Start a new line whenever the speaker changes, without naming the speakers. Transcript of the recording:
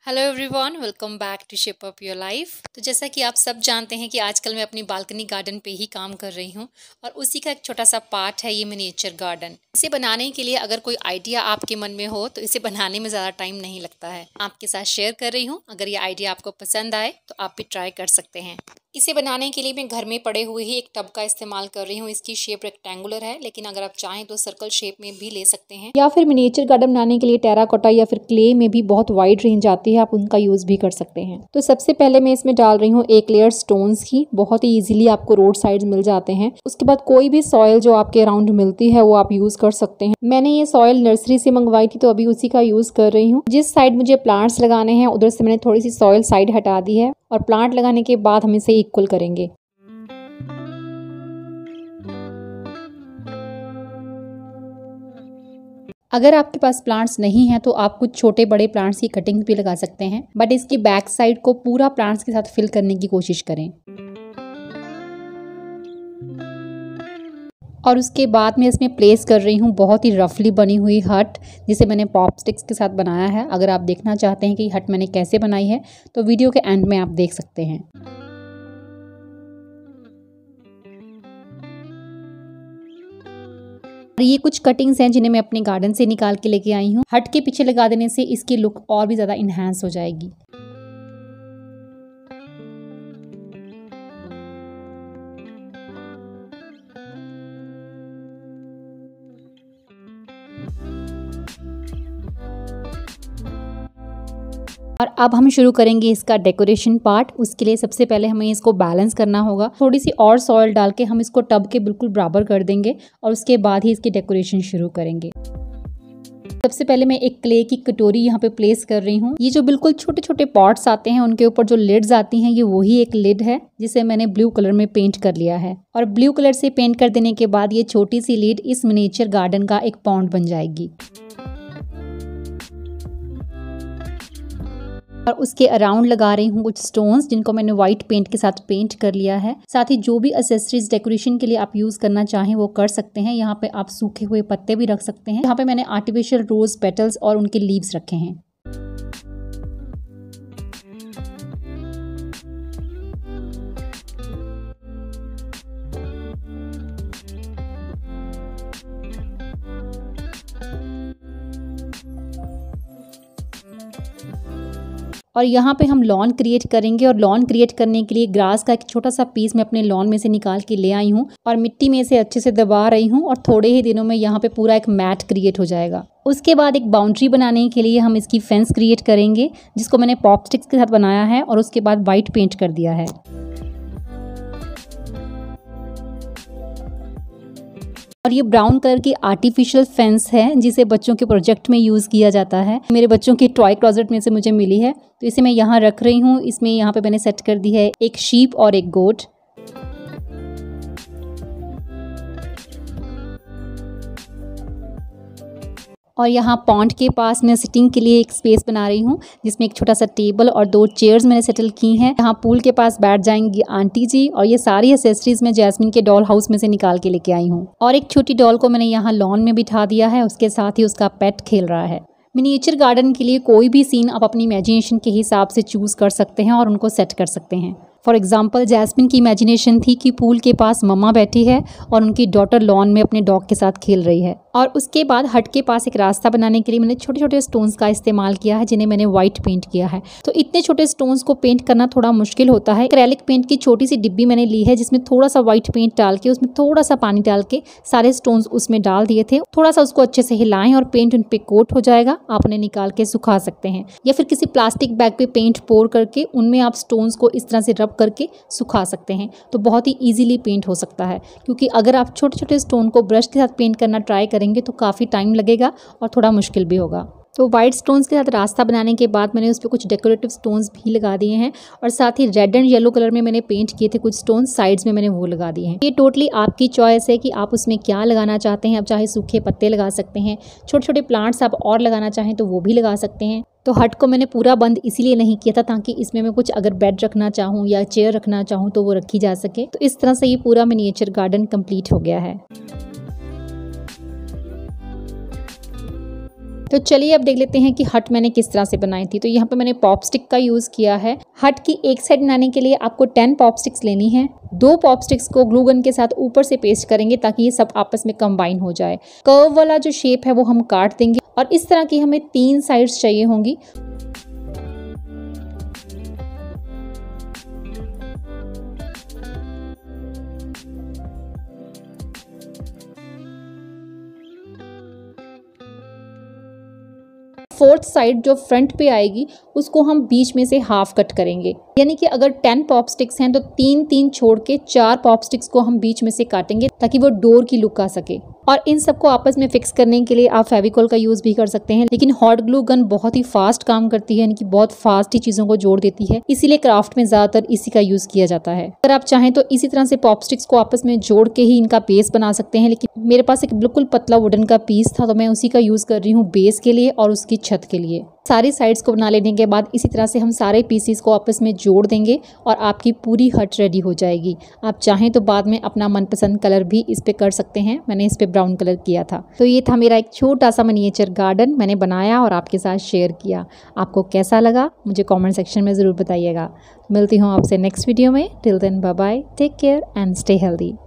Hello everyone, welcome back to shape up your life. तो जैसा कि आप सब जानते हैं कि आजकल मैं अपनी बालकनी गार्डन पे ही काम कर रही हूँ और उसी का एक छोटा सा पार्ट है ये मिनिएचर गार्डन। इसे बनाने के लिए अगर कोई आइडिया आपके मन में हो तो इसे बनाने में ज़्यादा टाइम नहीं लगता है। आपके साथ शेयर कर रही हूँ। अगर ये आइडिया आपको पसंद आए तो आप भी ट्राई कर सकते हैं। इसे बनाने के लिए मैं घर में पड़े हुए ही एक टब का इस्तेमाल कर रही हूँ। इसकी शेप रेक्टेंगुलर है, लेकिन अगर आप चाहें तो सर्कल शेप में भी ले सकते हैं, या फिर मिनिएचर गार्डन बनाने के लिए टेराकोटा या फिर क्ले में भी बहुत वाइड रेंज आती है, आप उनका यूज भी कर सकते हैं। तो सबसे पहले मैं इसमें डाल रही हूँ एक लेयर स्टोन्स की। बहुत ही इजीली आपको रोड साइड मिल जाते हैं। उसके बाद कोई भी सॉइल जो आपके अराउंड मिलती है वो आप यूज कर सकते हैं। मैंने ये सॉइल नर्सरी से मंगवाई थी तो अभी उसी का यूज कर रही हूँ। जिस साइड मुझे प्लांट्स लगाने हैं उधर से मैंने थोड़ी सी सॉइल साइड हटा दी है और प्लांट लगाने के बाद हम इसे इक्वल करेंगे। अगर आपके पास प्लांट्स नहीं हैं तो आप कुछ छोटे बड़े प्लांट्स की कटिंग भी लगा सकते हैं, बट इसकी बैक साइड को पूरा प्लांट्स के साथ फिल करने की कोशिश करें। और उसके बाद मैं इसमें प्लेस कर रही हूँ बहुत ही रफली बनी हुई हट, जिसे मैंने पॉप स्टिक्स के साथ बनाया है। अगर आप देखना चाहते हैं कि हट मैंने कैसे बनाई है तो वीडियो के एंड में आप देख सकते हैं। और ये कुछ कटिंग्स हैं जिन्हें मैं अपने गार्डन से निकाल के लेके आई हूँ। हट के पीछे लगा देने से इसकी लुक और भी ज़्यादा इन्हांस हो जाएगी। और अब हम शुरू करेंगे इसका डेकोरेशन पार्ट। उसके लिए सबसे पहले हमें इसको बैलेंस करना होगा। थोड़ी सी और सॉइल डाल के हम इसको टब के बिल्कुल बराबर कर देंगे और उसके बाद ही इसकी डेकोरेशन शुरू करेंगे। सबसे पहले मैं एक क्ले की कटोरी यहाँ पे प्लेस कर रही हूँ। ये जो बिल्कुल छोटे छोटे पॉट्स आते हैं उनके ऊपर जो लिड्स आती हैं, ये वही एक लिड है जिसे मैंने ब्लू कलर में पेंट कर लिया है। और ब्लू कलर से पेंट कर देने के बाद ये छोटी सी लिड इस मिनिएचर गार्डन का एक पॉन्ड बन जाएगी। और उसके अराउंड लगा रही हूँ कुछ स्टोन्स जिनको मैंने व्हाइट पेंट के साथ पेंट कर लिया है। साथ ही जो भी एक्सेसरीज डेकोरेशन के लिए आप यूज करना चाहें वो कर सकते हैं। यहाँ पे आप सूखे हुए पत्ते भी रख सकते हैं। यहाँ पे मैंने आर्टिफिशियल रोज पेटल्स और उनके लीव्स रखे हैं। और यहाँ पे हम लॉन क्रिएट करेंगे और लॉन क्रिएट करने के लिए ग्रास का एक छोटा सा पीस मैं अपने लॉन में से निकाल के ले आई हूँ और मिट्टी में से अच्छे से दबा रही हूँ और थोड़े ही दिनों में यहाँ पे पूरा एक मैट क्रिएट हो जाएगा। उसके बाद एक बाउंड्री बनाने के लिए हम इसकी फेंस क्रिएट करेंगे जिसको मैंने पॉप स्टिक्स के साथ बनाया है और उसके बाद वाइट पेंट कर दिया है। और ये ब्राउन कलर की आर्टिफिशियल फेंस है जिसे बच्चों के प्रोजेक्ट में यूज़ किया जाता है। मेरे बच्चों की टॉय क्लोजेट में से मुझे मिली है तो इसे मैं यहाँ रख रही हूँ। इसमें यहाँ पे मैंने सेट कर दी है एक शीप और एक गोट। और यहाँ पॉन्ड के पास मैं सिटिंग के लिए एक स्पेस बना रही हूँ जिसमें एक छोटा सा टेबल और 2 चेयर्स मैंने सेटल की हैं। यहाँ पूल के पास बैठ जाएंगी आंटी जी। और ये सारी एक्सेसरीज मैं जैस्मिन के डॉल हाउस में से निकाल के लेके आई हूँ। और एक छोटी डॉल को मैंने यहाँ लॉन में बिठा दिया है, उसके साथ ही उसका पेट खेल रहा है। मिनिएचर गार्डन के लिए कोई भी सीन आप अपनी इमेजिनेशन के हिसाब से चूज कर सकते हैं और उनको सेट कर सकते हैं। फॉर एग्जाम्पल जैस्मिन की इमेजिनेशन थी कि पूल के पास मम्मा बैठी है और उनकी डॉटर लॉन में अपने डॉग के साथ खेल रही है। और उसके बाद हट के पास एक रास्ता बनाने के लिए मैंने छोटे छोटे स्टोन्स का इस्तेमाल किया है जिन्हें मैंने व्हाइट पेंट किया है। तो इतने छोटे स्टोन्स को पेंट करना थोड़ा मुश्किल होता है। एक्रेलिक पेंट की छोटी सी डिब्बी मैंने ली है जिसमें थोड़ा सा व्हाइट पेंट डाल के उसमें थोड़ा सा पानी डाल के सारे स्टोन्स उसमें डाल दिए थे। थोड़ा सा उसको अच्छे से हिलाएं और पेंट उन पे कोट हो जाएगा। आप उन्हें निकाल के सुखा सकते हैं या फिर किसी प्लास्टिक बैग पे पेंट पोर करके उनमें आप स्टोन्स को इस तरह से रब करके सुखा सकते हैं। तो बहुत ही इजीली पेंट हो सकता है, क्योंकि अगर आप छोटे छोटे स्टोन को ब्रश के साथ पेंट करना ट्राई करेंगे तो काफ़ी टाइम लगेगा और थोड़ा मुश्किल भी होगा। तो वाइट स्टोन्स के साथ रास्ता बनाने के बाद मैंने उस पर कुछ डेकोरेटिव स्टोन्स भी लगा दिए हैं और साथ ही रेड एंड येलो कलर में मैंने पेंट किए थे कुछ स्टोन्स, साइड्स में मैंने वो लगा दिए हैं। ये टोटली आपकी चॉइस है कि आप उसमें क्या लगाना चाहते हैं। आप चाहे सूखे पत्ते लगा सकते हैं, छोटे छोटे प्लांट्स आप और लगाना चाहें तो वो भी लगा सकते हैं। तो हट को मैंने पूरा बंद इसीलिए नहीं किया था ताकि इसमें मैं कुछ अगर बेड रखना चाहूँ या चेयर रखना चाहूँ तो वो रखी जा सके। तो इस तरह से ये पूरा मिनिएचर गार्डन कंप्लीट हो गया है। तो चलिए अब देख लेते हैं कि हट मैंने किस तरह से बनाई थी। तो यहाँ पे मैंने पॉप स्टिक का यूज़ किया है। हट की एक साइड बनाने के लिए आपको 10 पॉप स्टिक्स लेनी है। 2 पॉप स्टिक्स को ग्लू गन के साथ ऊपर से पेस्ट करेंगे ताकि ये सब आपस में कंबाइन हो जाए। कर्व वाला जो शेप है वो हम काट देंगे और इस तरह की हमें 3 साइड्स चाहिए होंगी। फोर्थ साइड जो फ्रंट पे आएगी उसको हम बीच में से हाफ कट करेंगे, यानी कि अगर 10 पॉप स्टिक्स हैं तो 3-3 छोड़ के 4 पॉप स्टिक्स को हम बीच में से काटेंगे ताकि वो डोर की लुक आ सके। और इन सबको आपस में फिक्स करने के लिए आप फेविकॉल का यूज भी कर सकते हैं, लेकिन हॉट ग्लू गन बहुत ही फास्ट काम करती है, यानी कि बहुत फास्ट ही चीजों को जोड़ देती है, इसीलिए क्राफ्ट में ज्यादातर इसी का यूज किया जाता है। अगर आप चाहें तो इसी तरह से पॉप स्टिक्स को आपस में जोड़ के ही इनका बेस बना सकते हैं, लेकिन मेरे पास एक बिल्कुल पतला वुडन का पीस था तो मैं उसी का यूज कर रही हूँ बेस के लिए और उसकी छत के लिए। सारी साइड्स को बना लेने के बाद इसी तरह से हम सारे पीसीस को आपस में जोड़ देंगे और आपकी पूरी हट रेडी हो जाएगी। आप चाहें तो बाद में अपना मनपसंद कलर भी इस पे कर सकते हैं। मैंने इस पे ब्राउन कलर किया था। तो ये था मेरा एक छोटा सा मिनिएचर गार्डन मैंने बनाया और आपके साथ शेयर किया। आपको कैसा लगा मुझे कमेंट सेक्शन में ज़रूर बताइएगा। मिलती हूँ आपसे नेक्स्ट वीडियो में। Till then bye bye, take care and stay healthy.